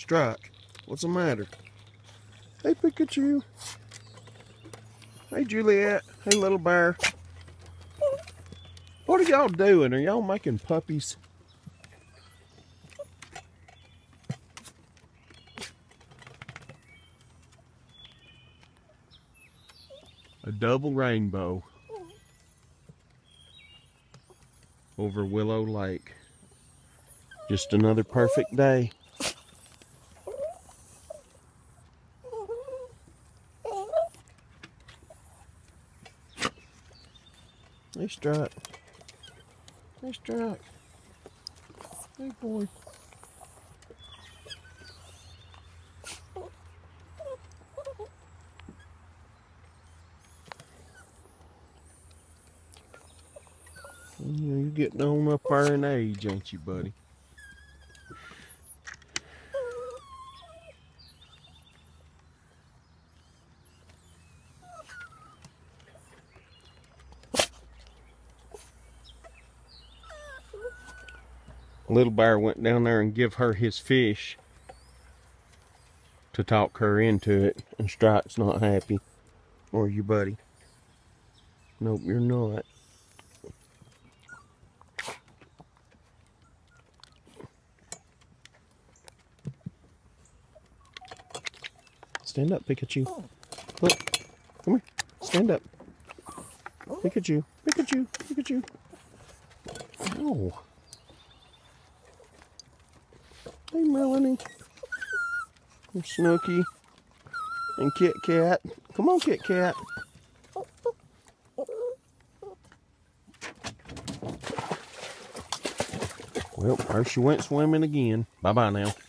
Strike, what's the matter? Hey, Pikachu. Hey, Juliet. Hey, little bear. What are y'all doing? Are y'all making puppies? A double rainbow over Willow Lake. Just another perfect day. Hey, Strike. Hey, Strike. Hey, boy. You're getting on up there in age, ain't you, buddy? Little bear went down there and give her his fish to talk her into it, and Strike's not happy. Or you, buddy? Nope, you're not. Stand up, Pikachu. Look, come here. Stand up. Pikachu, Pikachu, Pikachu. Oh. Hey, Melanie. And Snooky. And Kit Kat. Come on, Kit Kat. Well, there she went swimming again. Bye-bye now.